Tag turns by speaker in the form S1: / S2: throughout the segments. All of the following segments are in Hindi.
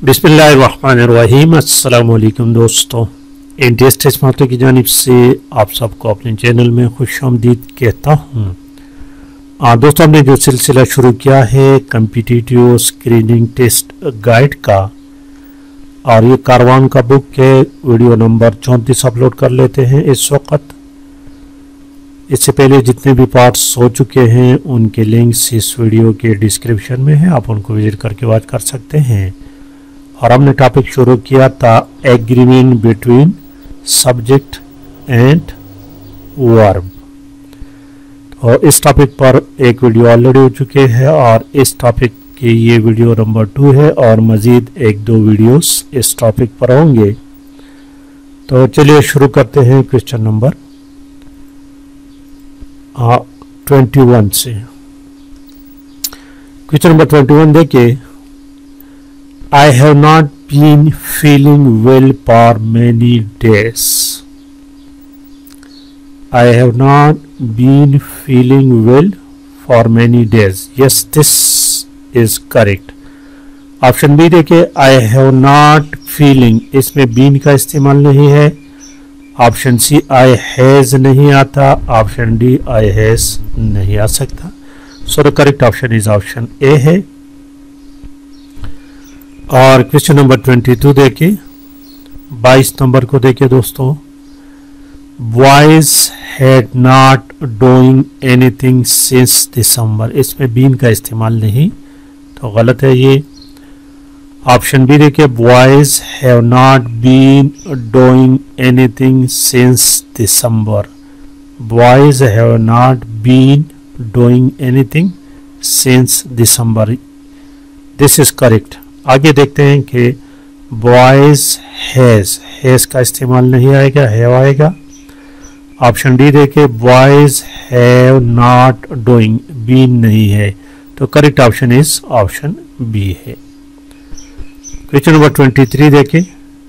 S1: बिस्मिल्लाहिर्रहमानिर्रहीम। अस्सलाम वालेकुम दोस्तों, एनटीएस टेस्ट मास्टर की जानिब से आप सबको अपने चैनल में खुशामदीद कहता हूँ। दोस्तों, हमने जो सिलसिला शुरू किया है कॉम्पिटिटिव स्क्रीनिंग टेस्ट गाइड का, और ये कारवान का बुक है, वीडियो नंबर 34 अपलोड कर लेते हैं इस वक्त। इससे पहले जितने भी पार्ट्स हो चुके हैं उनके लिंक्स इस वीडियो के डिस्क्रिप्शन में है, आप उनको विजिट करके वॉच कर सकते हैं। और हमने टॉपिक शुरू किया था agreement between subject and verb. और इस टॉपिक पर एक वीडियो ऑलरेडी हो चुके हैं और इस टॉपिक की ये वीडियो नंबर 2 है और मज़ीद 1-2 वीडियोस इस टॉपिक पर होंगे। तो चलिए शुरू करते हैं क्वेश्चन नंबर 21 से। क्वेश्चन नंबर 21 देखिए, I have not been feeling well for many days. I have not been feeling well for many days. Yes, this is correct. Option B देखिए, I have not feeling, इसमें been का इस्तेमाल नहीं है। ऑप्शन सी I has नहीं आता। ऑप्शन डी I has नहीं आ सकता। So the correct option is option A है। और क्वेश्चन नंबर 22 देखिए, 22 नंबर को देखिए दोस्तों, boys had not doing anything since December, इसमें बीन का इस्तेमाल नहीं, तो गलत है ये। ऑप्शन बी देखिए, boys have not been doing anything since December, boys have not been doing anything since December, this is correct. आगे देखते हैं कि बॉयज हैज का इस्तेमाल नहीं आएगा, हैव आएगा। ऑप्शन डी देखिए, boys have not doing, been नहीं है, तो correct option is option B है। क्वेश्चन नंबर 23 देखिए,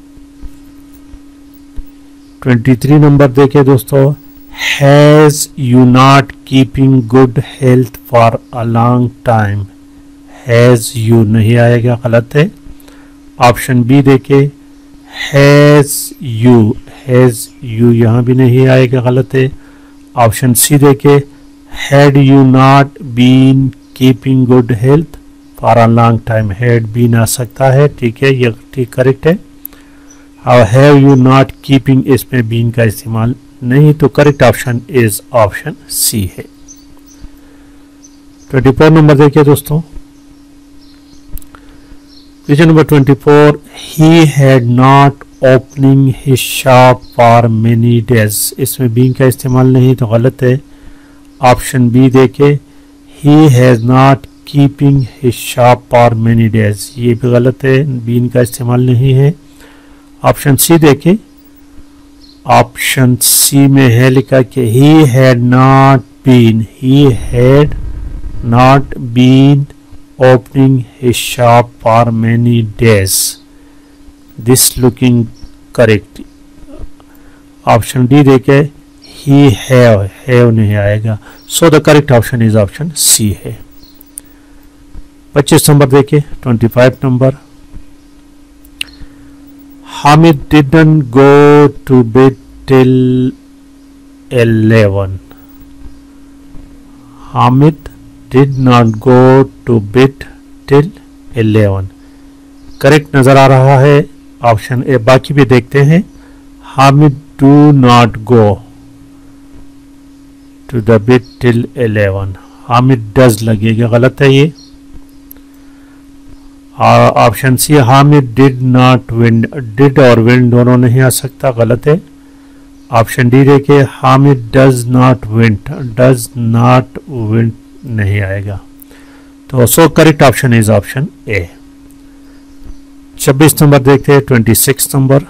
S1: 23 नंबर देखिए दोस्तों, has you not keeping good health for a long time, has you नहीं आएगा, गलत है। ऑप्शन बी देखे, हैज यू यहाँ भी नहीं आएगा, गलत है। ऑप्शन सी देखे, had you not been keeping good health for a long time, had been आ सकता है, ठीक है, ये ठीक करेक्ट है। और हैव यू नॉट कीपिंग, इसमें बीन का इस्तेमाल नहीं, तो correct option is option C है। 24 नंबर देखिए दोस्तों, question number 24, he had not opening his shop for many days, इसमें बीन का इस्तेमाल नहीं, तो गलत है। ऑप्शन बी देखे, he has not keeping his shop for many days, ये भी गलत है, बीन का इस्तेमाल नहीं है। ऑप्शन सी देखे, ऑप्शन सी में है लिखा कि he had not been opening his shop for many days, this looking correct। Option D देखे, he have नहीं आएगा, so the correct option is option C है। 25 नंबर देखे, 25 number, Hamid didn't go to bed till 11, Hamid did not go to bed till 11, correct नजर आ रहा है ऑप्शन ए। बाकी भी देखते हैं, Hamid do not go to the bed till 11, Hamid does लगेगा, गलत है ये। Option C, Hamid did not win, did और win दोनों नहीं आ सकता, गलत है। ऑप्शन डी देखिए, हामिद does not win नहीं आएगा, तो so correct option is option A. 26 number देखते हैं, 26 number,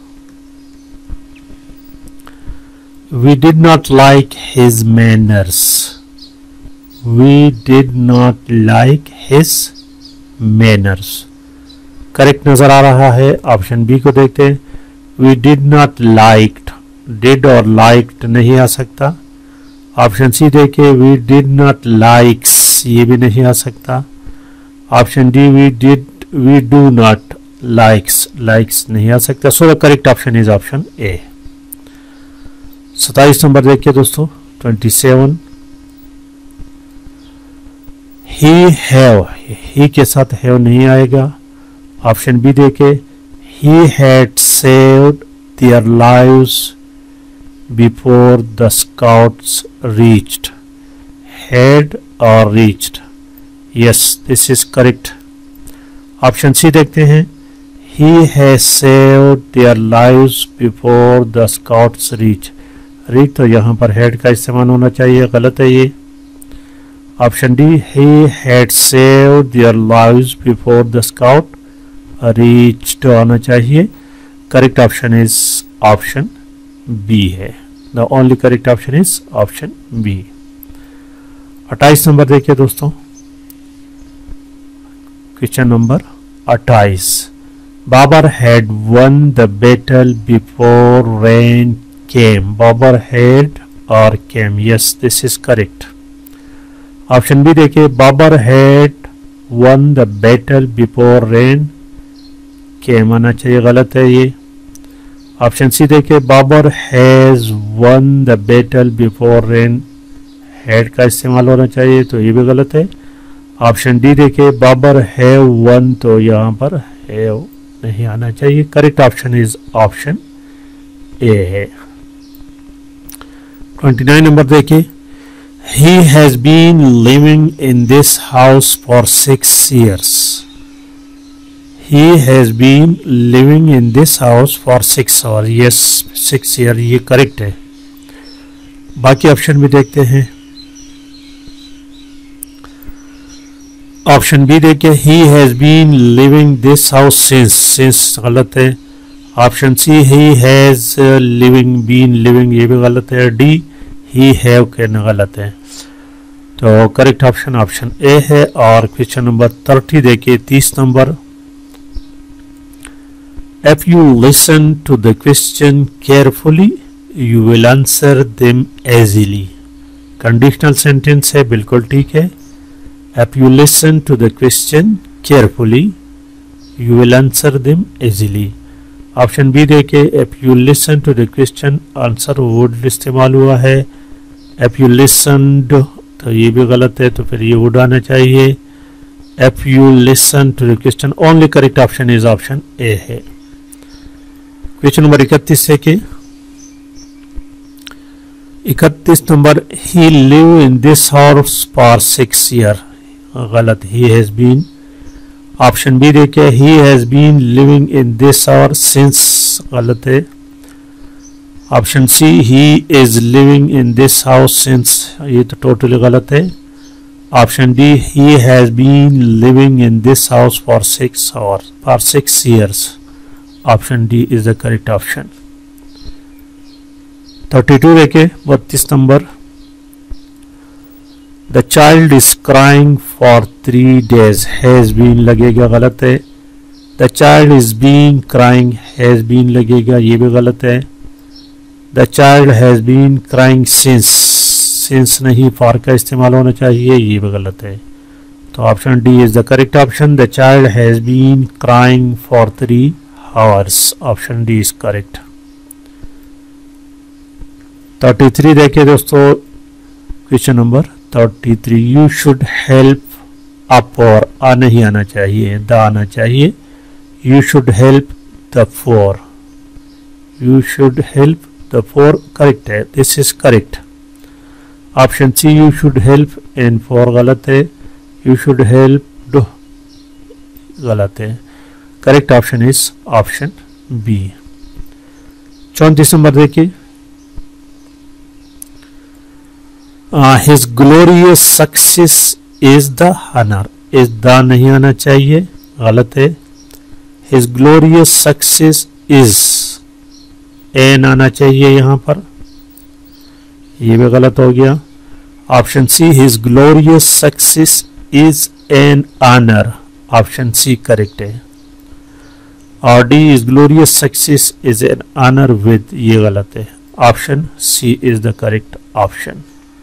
S1: we did not like his manners, we did not like his manners, correct नजर आ रहा है। ऑप्शन बी को देखते हैं, we did not liked, did और लाइक्ड नहीं आ सकता। ऑप्शन सी देखिए, वी डिड नॉट लाइक्स, ये भी नहीं आ सकता। Option D, we do not likes, likes नहीं आ सकता, so the correct option is option A. 27 number देखिए दोस्तों, 27, ही हैव, ही के साथ हैव नहीं आएगा। ऑप्शन बी देखे, he had saved their lives before the scouts reached, had or reached, yes this is correct। Option C देखते हैं, he has saved their lives before the scouts reach, तो यहाँ पर had का इस्तेमाल होना चाहिए, गलत है ये। Option D, he had saved their lives before the scout reached आना चाहिए। Correct option is option B है, the only correct option is option B. 28 number देखिए दोस्तों, question number 28, Babur had won the battle before rain came, Babur had और came, yes this is correct. Option B देखिए, Babur had won the battle before rain came आना चाहिए, गलत है ये। ऑप्शन सी देखिए, Babur has won the battle before rain, had का इस्तेमाल होना चाहिए, तो ये भी गलत है। ऑप्शन डी देखिए, बाबर हैव वन, तो यहाँ पर हैव नहीं आना चाहिए, correct option is option A है। 29 नंबर देखिए, he has been living in this house for 6 years, he has been living in this house for 6 hours, yes 6 year, ये करेक्ट है। बाकी ऑप्शन भी देखते हैं। ऑप्शन बी देखिए, he has been living this house since गलत है। Option C, he has been living, ये भी गलत है। डी, he have कहना गलत है, तो करेक्ट ऑप्शन ऑप्शन ए है। और क्वेश्चन नंबर 30 देखिए, 30 number, if you listen to the question carefully you will answer them easily, conditional sentence है, बिल्कुल ठीक है। if you listen to the question carefully you will answer them easily। Option B देखे, if you listen to the question, answer would इस्तेमाल हुआ है। if you listened, तो ये भी गलत है, तो फिर ये वुड आना चाहिए। if you listen to the question, only correct option is option ए है। क्वेश्चन नंबर 31 है कि 31 number, he live in this house for 6 year, गलत, he has been. Option B देखिए, he has been living in this house since, गलत है। Option C, he is living in this house since, ये तो टोटली गलत है। Option D, he has been living in this house for 6 years, option D is the correct option. 32 देखिए, 32 number, the child is crying for 3 days, has been लगेगा, गलत है। The child is been crying, has been लगेगा, ये भी गलत है। The child has been crying since नहीं, फॉर का इस्तेमाल होना चाहिए, ये भी गलत है, तो option D is the correct option. The child has been crying for 3 hours, option D is correct. 33 देखिए दोस्तों, question number 33, you should help up, और आ नहीं आना चाहिए, द आना चाहिए। You should help the poor, you should help the poor, correct है, this is correct. Option C, you should help in poor, गलत है। यू शुड हेल्प डू, गलत है, correct option is option B. 34 number देखिए, his glorious success is the honour, is the नहीं आना चाहिए, गलत है। His glorious success is, an आना चाहिए यहाँ पर, ये भी गलत हो गया। Option C, his glorious success is an honour, option C correct है। और D, is glorious success is an honour with, ये गलत है, option C is the correct option.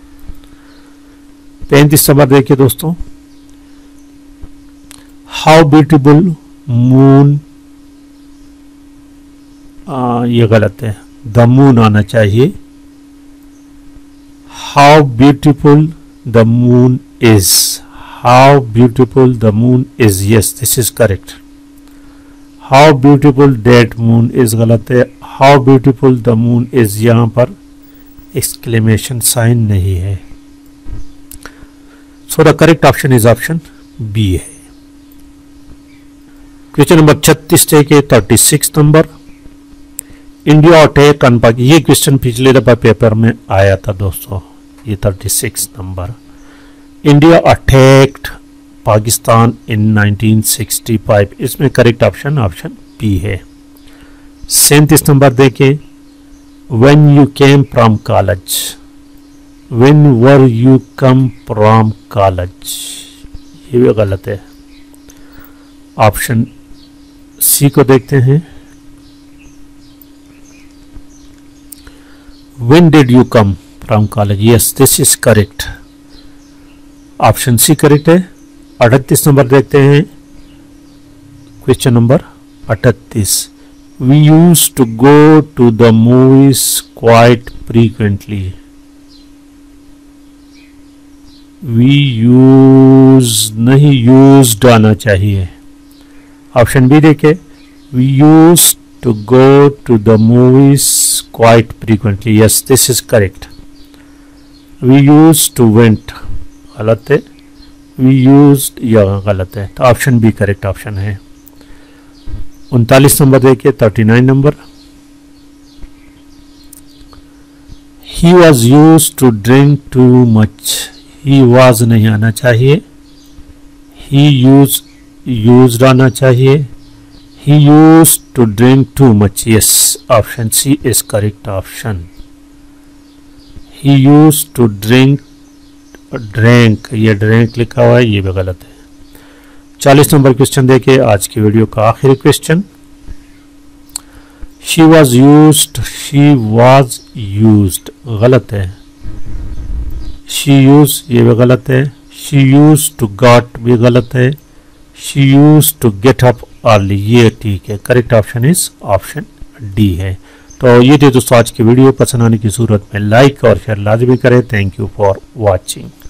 S1: 35 number देखिए दोस्तों, हाउ ब्यूटीफुल मून ये गलत है, द मून आना चाहिए। How beautiful the moon is, how beautiful the moon is, yes this is correct. How beautiful that moon is गलत है। How beautiful the moon is, यहां पर एक्सक्लेमेशन साइन नहीं है। So the correct option is option B है। क्वेश्चन नंबर 36 के 36 number, India attack on Pakistan. ये क्वेश्चन पिछले दफा पेपर में आया था दोस्तों, ये 36 number. India attacked Pakistan in 1965, इसमें करेक्ट ऑप्शन ऑप्शन बी है। 37 नंबर देखें, when you came from college, when were you come from college, ये भी गलत है। ऑप्शन सी को देखते हैं, when did you come from college, yes this is correct. Option C correct है। 38 नंबर देखते हैं, question number 38, we use to go to the movies quite frequently, we use नहीं, यूज्ड आना चाहिए। ऑप्शन बी देखे, we use to go to the movies quite frequently, yes this is correct. We use to went गलत है, वी यूज यह गलत है, तो ऑप्शन बी करेक्ट ऑप्शन है। 39 नंबर देखिए, 39 number, he was use to drink too much, he was नहीं आना चाहिए, ही यूज्ड आना चाहिए। He use to drink too much, yes option C is correct option. He use to drink, drink, ये ड्रिंक लिखा हुआ है, ये भी गलत है। 40 नंबर क्वेश्चन देखिए, आज की वीडियो का आखिरी question, she was used, she was used गलत है। शी यूज, ये भी गलत है। शी यूज टू गॉट भी गलत है। She use to get up early, ये ठीक है। Correct option is option D है। तो ये थी दोस्तों आज की वीडियो, पसंद आने की सूरत में लाइक और शेयर लाजमी करें। Thank you for watching.